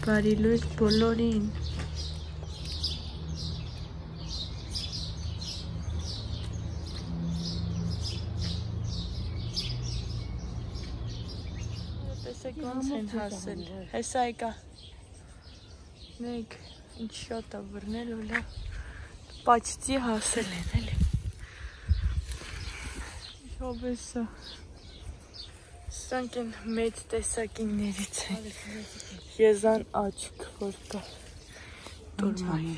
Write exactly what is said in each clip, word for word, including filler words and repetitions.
Բարի լույս բոլորին։ Տեսեք ոնց են հասել։ Հեսա եկա։ Նայեք ինչ շատ է բռնել ու լավ պաչծի հասել են էլի։ Հովեսա։ Սրանք են մեծ տեսակիններից են։ Եզան աչք որ կա։ Տորմայի։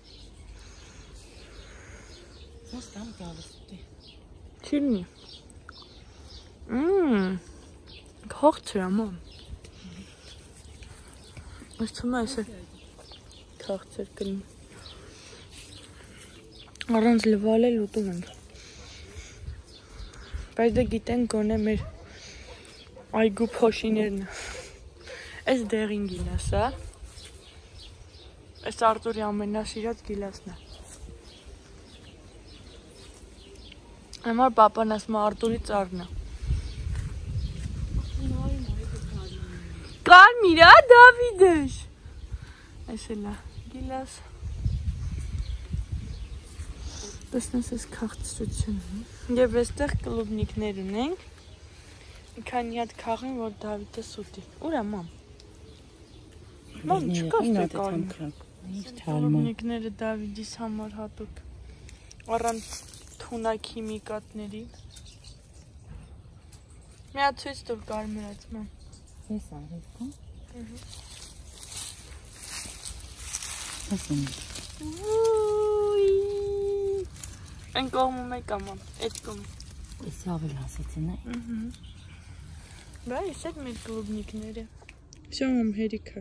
Ոնց տամ գալստի։ Չիլնի։ Մմ։ Քաղցր ամա։ Ось թվում է այսը քաղցր կլինի։ Առանց լվալել ուտում ենք։ Բայց դե գիտենք գոնե մեր այգու փոշիներն է։ Այս դեղին գիլաս է։ Այս Արտուրի ամենասիրած գիլասն է։ Համար պապան ասում է Արտուրի ծառն է։ Կարմիր է Դավիդեշ։ Այս էլ է գիլաս։ Տեսնես այս քաղցրությունը։ Եվ այստեղ կլուբնիկներ ունենք։ Մի քանի հատ քաղին, որ Դավիթը սուտի։ Ուր է մամ։ Մամ չկա ստե կարմիր։ Կլուբնիկները Դավիդիս համար հատուկ։ Առանց թունաքիմիկատների։ Մի հատ ցույց տուր կարմիրած մամ։ Ես արեցի։ Ասում։ Այն կողմում եկա մամ, այդ կողմ։ Այս ավել հասեցին է։ Ահա։ Բա այս այդ մեր կլուբնիկները։ Всё մամ հերիքա։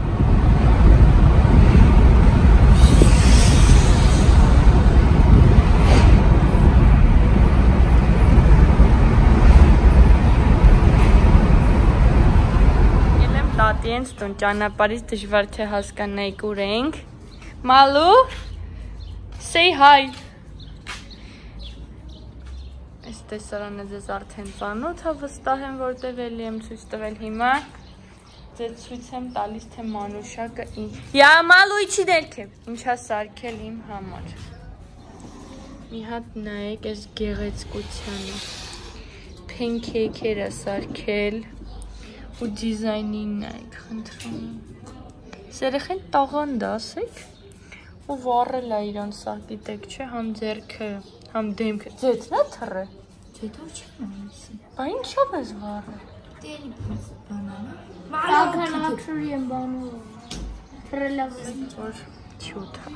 Տատիկենց տուն ճանապարհից դժվար թե հասկանայիք ուր ենք։ Մալու say hi։ Այս տեսարանը ձեզ արդեն ծանոթ է, վստահ եմ, որտեղ էլի եմ ցույց տվել հիմա։ Ձեզ ցույց եմ տալիս թե մանուշակը ինչ։ Յա Մալույցի ներքև ինչա սարքել իմ համար։ Մի հատ նայեք այս գեղեցկությանը։ Փենքեյքեր է սարքել։ Ու դիզայնին նայեք, խնդրում եմ։ Սերեխեն տաղանդ ասեք։ Ու վառել է իրան սա, գիտեք, չէ, համ ձերքը, համ դեմքը։ Ձեթն է թռը։ Ձեթով չեմ անցին։ Բա ինչով ես վառել։ Տերի բանանը։ Ական ակշուրի եմ բանում։ Թռելավ որ չութ է։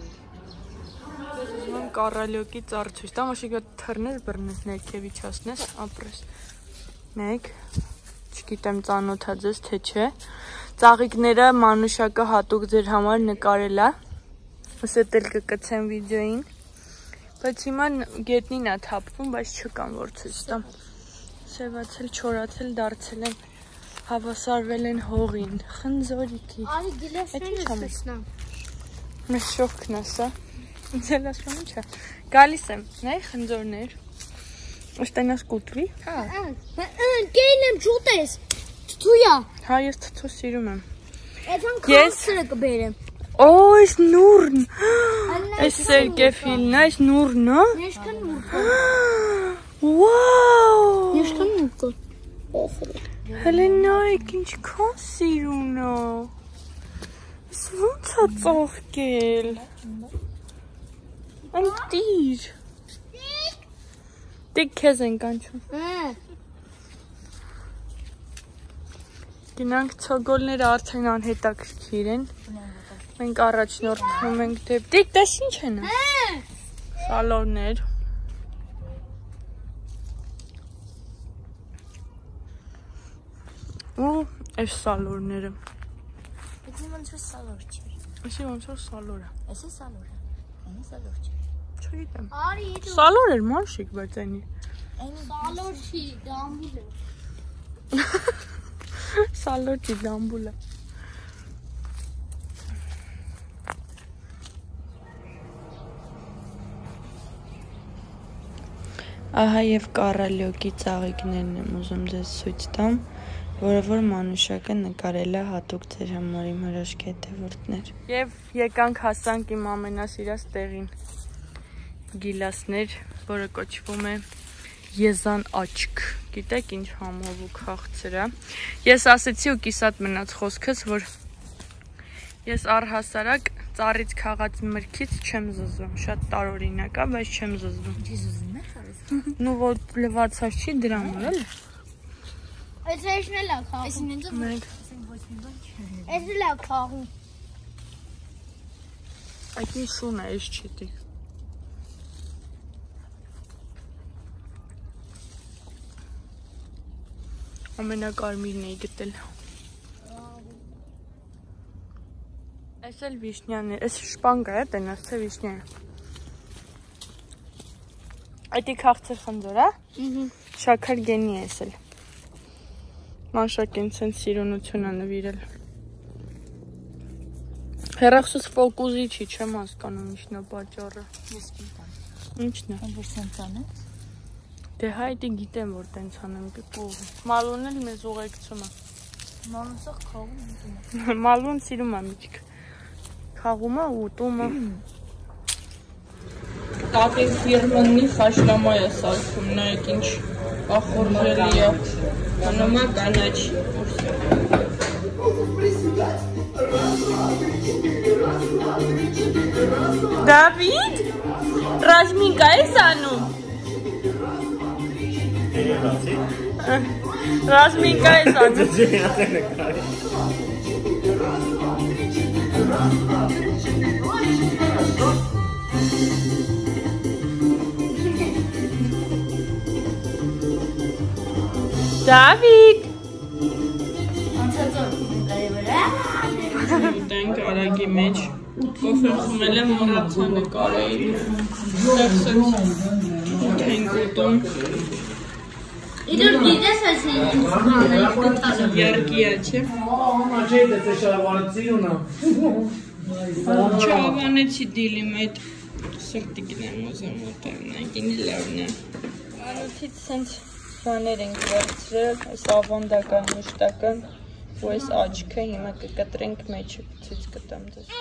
Ուզում կարալյոկի ծառ ցույց տամ, աշիկա թռնես, բռնես, ներքև իջացնես, ապրես։ Նայեք։ Չգիտեմ ծանոթ է ձեզ թե չէ։ Ծաղիկները մանուշակը հատուկ ձեր համար նկարել է։ Ասետ էլ կկցեմ վիդեոին։ Բայց հիմա գետնին է թափվում, բայց չկան որ ցույց տամ։ Սևացել, չորացել, դարձել են, հավասարվել են հողին։ Խնձորիքի։ Արի գիլասներս տեսնամ։ Մեզ շողքն է սա։ Ինձ էլ ասում ինչ է։ Գալիս եմ, նայ խնձորներ։ Ըստենաս կուտվի։ Հա։ Կեին եմ ջուտես։ Թթույա։ Հա, ես թթու սիրում եմ։ Այդան քաղցրը կբերեմ։ Օ, այս նուրն։ Այս սերկեֆիլն, այս նուրն, հա։ Ինչքան նուր կա։ Վաու։ Ինչքան նուր կա։ Հələ նայեք ինչքան սիրուն է։ Այս ոնց է ծաղկել։ Անտիր։ Դիք քեզ են կանչում։ Գնանք ցոգոլները արդեն անհետաքրքիր են։ Մենք առաջնորդվում ենք դեպ։ Դիք տես ինչ են։ Սալորներ։ Ու այս սալորները։ Էդի ոնց որ սալոր չի։ Էսի ոնց որ սալոր է։ Էսի սալոր է։ Այնի սալոր չի։ Չգիտեմ։ Սալոր էր մանշիկ, բայց այնի։ Սալոր չի, դամբուլ է։ Սալոր չի, դամբուլ է։ Ահա և կարալյոկի ծաղիկներն եմ ուզում ձեզ ցույց տամ։ որը որ մանուշակը նկարել է հատուկ ձեր համար իմ հրաշք հետևորդներ։ Եվ եկանք հասանք իմ ամենասիրած տեղին։ Գիլասներ, որը կոչվում է Եզան աչք։ Գիտեք ինչ համով ու քաղցր է։ Ես ասեցի ու կիսատ մնաց խոսքս, որ ես առհասարակ ծառից քաղած մրգից չեմ զզվում։ Շատ տարօրինակ է, բայց չեմ զզվում։ Չի զզվում է խարես։ Ну вот լվացած չի դրան էլ։ Այս էշնել է քաղում։ Այսին ինձ Էսել է քաղում։ Այդ ինչ շուն է, էս չետի։ Ամենակարմիրն էի գտել։ Այս էլ վիշնյան է, այս շպանգա է, տենաս թե վիշնյան է։ Այդի քաղցր խնձոր է, շաքար գենի է ես էլ։ Մանշակենց են սիրունություն է նվիրել։ Հեռախսուս ֆոկուզի չի, չեմ հասկանում ինչն է պատճառը։ Ինչն է։ Որ սենց անեց։ Դե հայտի գիտեմ, որ տենց անեմ կկողի։ Մալուն էլ մեզ ուղեկցում է։ Մալուն սաղ քաղում ուտում է։ Մալուն սիրում է միջք։ Քաղում է ու ուտում է։ Տատին ֆիրմնի խաշլամա է սարքում, նայեք ինչ ախորժելի է։ Հնում է կանաչ։ Դավիթ, Ռազմիկա ես անում։ Ռազմիկա ես անում։ Դավիթ։ Ուտենք արագի մեջ, կոֆե խմել եմ մոռացա նկարեի, ստեղսեց ուտենք ուտում։ Իդուր գիտես այս ինչ բաներ Երկի է, չէ։ Չավանեցի դիլիմ այդ սրտի գնեմ ուզեմ ուտեմ, նայք ինձ լավն է։ Անութից սենց բաներ ենք վերցրել, այս ավանդական մշտական ու այս աչքը հիմա կկտրենք մեջը, ցույց կտամ ձեզ։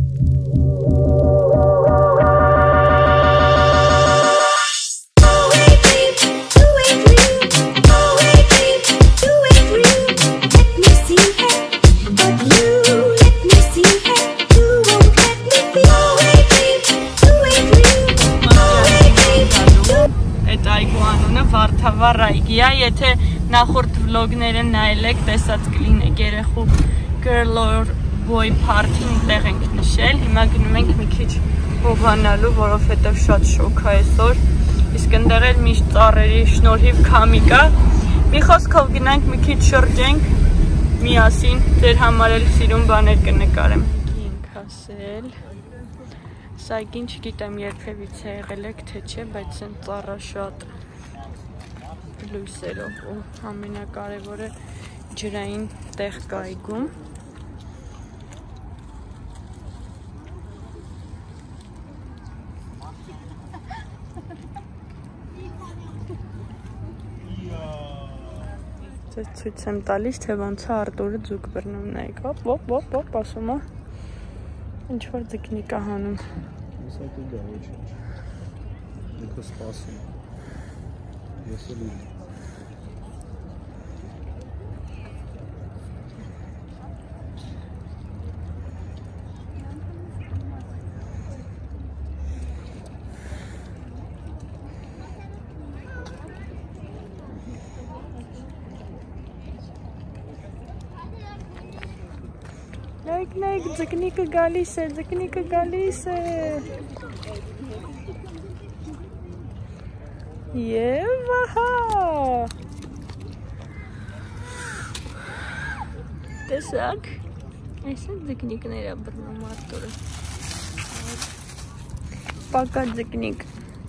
Վարդավառ այգի է, եթե նախորդ վլոգները նայել եք, տեսած կլինեք երեխու girl or boy party-ն տեղ ենք նշել, հիմա գնում ենք մի քիչ հովանալու, որովհետև շատ շոք է այսօր, իսկ ընդեղ էլ միշտ ծառերի շնորհիվ քամի կա, մի խոսքով գնանք մի քիչ շրջենք, միասին, ձեր համար էլ սիրուն բաներ կնկարեմ։ Ենք ասել, սա ինչ չգիտեմ երբևիցե եղել եք, թե չէ, բայց են ծառա շատ լույսերով ու ամենակարևորը ջրային տեղ կա այգում։ Ձեզ ցույց եմ տալիս, թե ոնց է Արտուրը ձուկ բռնում, նայեք, ոպ, ոպ, ոպ, ոպ, ասում է, ինչ որ ձկնիկ է հանում։ Հեսա դու գա, ոչինչ, ինքը սպասում, ես էլ իլ։ Նայք, նայք, ձկնիկը գալիս է, ձկնիկը գալիս է։ Եվ ահա։ Տեսակ, այս են ձկնիկները բռնում Արտուրը։ Պակա ձկնիկ։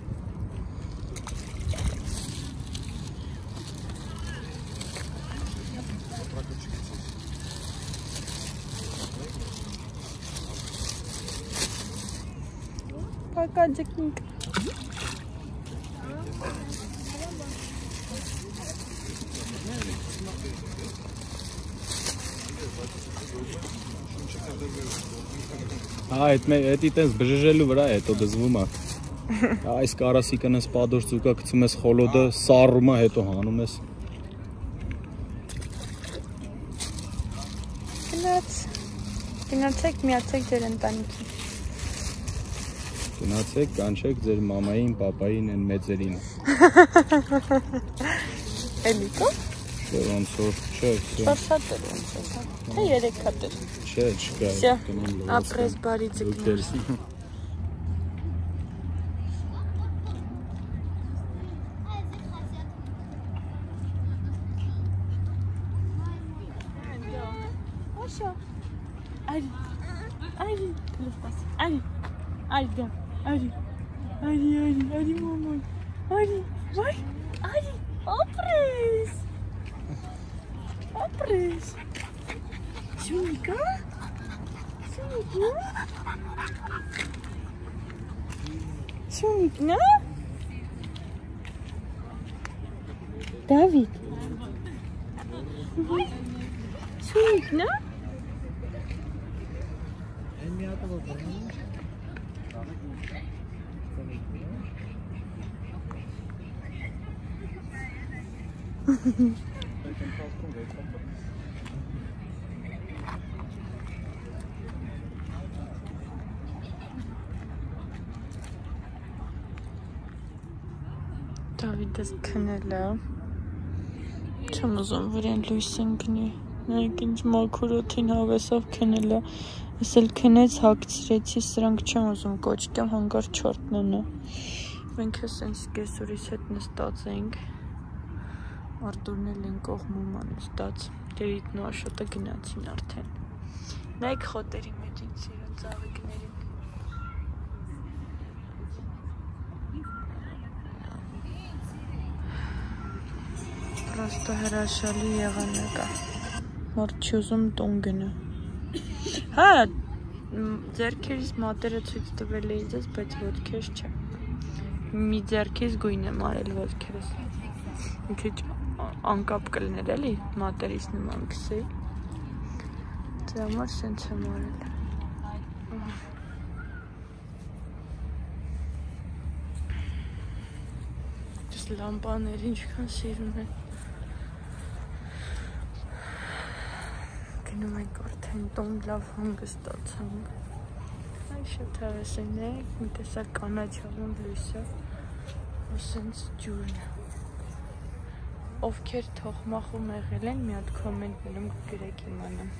Пока, дзекник. այդ էդի տենց բժժելու վրա է, հետո դզվում է։ Այս կարասիկը նես պադոր ծուկա գցում ես խոլոդը, սառում է, հետո հանում ես։ Գնաց։ Գնացեք, միացեք ձեր ընտանիքին։ Գնացեք, կանչեք ձեր մամային, պապային, են մեծերին։ Էլի կա։ Չէ, ոնց որ, չէ, չէ։ Շատ էր ոնց է։ Թե երեք հատ էր։ Չէ, չկա։ Всё, ապրես բարի ձկնորսություն։ Աշա։ Այ, այ, կլսպաս։ Այ, այ գա, այ, այ, այ, այ, մաման, այ, վայ, այ, ապրես, ապրես, շունիկա, շունիկնա, շունիկնա, Դավիթ, շունիկնա, Դավիթս քնել է, չեմ ուզում վրեն լույս ընկնի, նայեք ինչ մաքուր օդին հավեսով քնել է, ես էլ քնեց հագցրեցի, սրանք չեմ ուզում կոճկեմ, հանգար չորտնենը, մենք հսենց կեսուրիս հետ նստած ենք, Արտուրն էլ են կողմում անստած, դերիտն ու Աշոտը գնացին արդեն, նայեք խոտերի մեջ ինչ սիրուն ծաղիկներին, Պրոստը հրաշալի եղանակ է, որ չի ուզում տուն գնա, հա, ձերքերիս մատերը ցույց տվել էի ձեզ, բայց ոտքերս չէ, մի ձերքիս գույն եմ արել ոտքերս, մի քիչ անկապ կլներ էլի, մատերիս նման գսեի, դե համար սենց եմ արել, ճս լամպաներ ինչքան սիրուն են, գնում ենք արդեն տոն լավ հանգստացանք, այ շատ հավեսին է, մի տեսակ կանաչավուն լույսը, ու սենց ջուրն է, ովքեր թողմախում եղել են, մի հատ կոմենտ բնում գրեք իմանամ,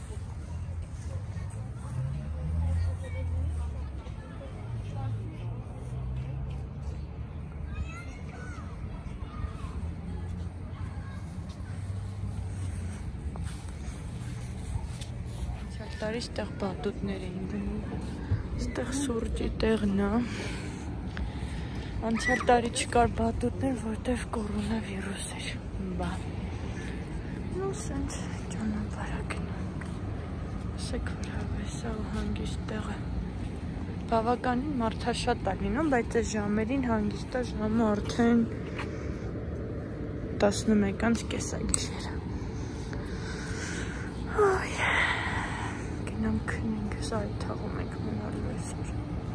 տարի ստեղ բատուտներ էին գնում, ստեղ սուրճի տեղն է, անցյալ տարի չկար բատուտներ, որտև կորոնավիրուս էր, բա, նու սենց ճանապարհակն է, ասեք որ հավեսա ու հանգիստ տեղը, բավականին մարդաշատ է լինում, բայց այս ժամերին հանգիստ է ժամը արդեն տասնմեկ կեսագիշերը, այ, Գնամ քնենք, սա այդ թաղում ենք մնալու այսօր։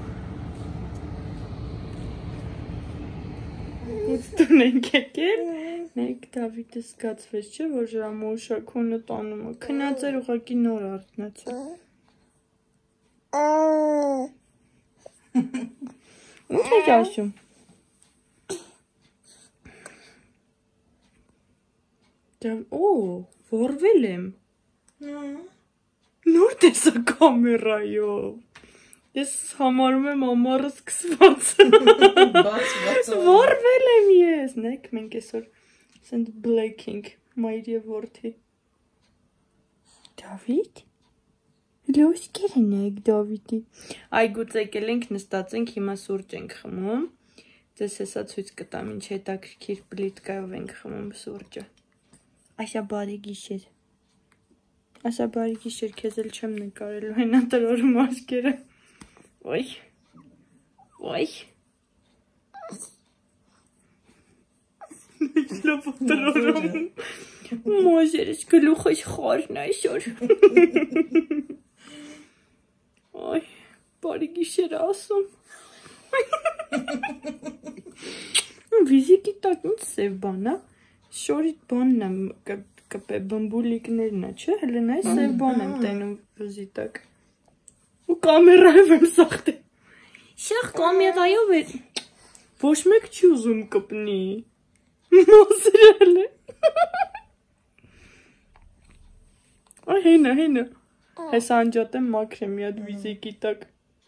Ես տուն ենք եկել, նայք Դավիթը զգացվեց չէ, որ ժամուշակունը տանում է, քնած էր ուղղակի նոր արթնացել։ Ինչ եք ասում։ Օ, վորվել եմ։ Նոր տեսա կամերայով, ես համարում եմ ամառը սկսված, վորվել եմ ես, նայք մենք այսօր սենց բլեքինգ, մայր և որդի, Դավիթ, լոսկեր են նայք Դավիթի, այգուց եկել ենք, նստած ենք, հիմա սուրճ ենք խմում, ձեզ հեսա ցույց կտամ ինչ հետաքրքիր պլիտկայով ենք խմում սուրճը, այսա բարի գիշեր, Ասա բարի գիշեր, քեզ էլ չեմ նկարելու, հենա տրորում աչքերը, ոյ, ոյ, լով տրորում, մոզերս գլուխս խորն այսօր, ոյ, բարի գիշեր ասում։ Վիզիկի տակ ինչ սև բան է, շորիտ բանն եմ կպե բմբուլիկներն է, չէ, հելեն այս սև բան եմ տենում վզի տակ։ Ու կամերայով եմ սաղթել։ Շախ կամերայով է, ոչ մեկ չի ուզում կպնի, մոսրել է։ Այ հենա, հենա, հեսա անջատ եմ մաքրեմ միատ վիզիկի տակ։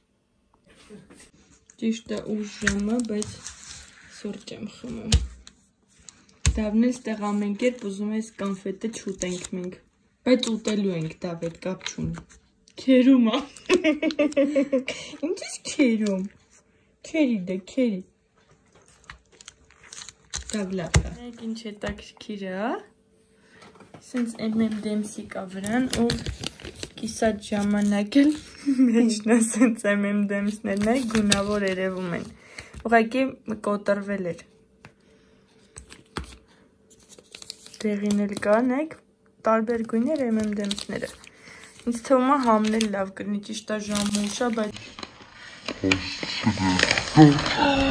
Ճիշտ է ուշ ժամը, բայց սուրճ եմ խմում։ Դավն էլ ստեղ ամեն կերպ ուզում ես կանֆետը չուտենք մենք, բայց ուտելու ենք Դավեթ, կապ չունի։ Քերում է։ Ինչ ես քերում։ Քերի դե, քերի։ Դավ լավ է։ Մեկ ինչ հետաքրքիր է, սենց էմ էմ դեմսի կա վրան ու կիսատ ժամանակ էլ մեջն է սենց էմ էմ դեմսներն է գունավոր երևում են։ Ուղղակի կոտրվել էր։ Դեղին էլ կան եք, տարբեր գույներ էմ էմ դեմսները։ Ինձ թվում է համնել լավ կրնի, ճիշտ է ժամը ուշ է, բայց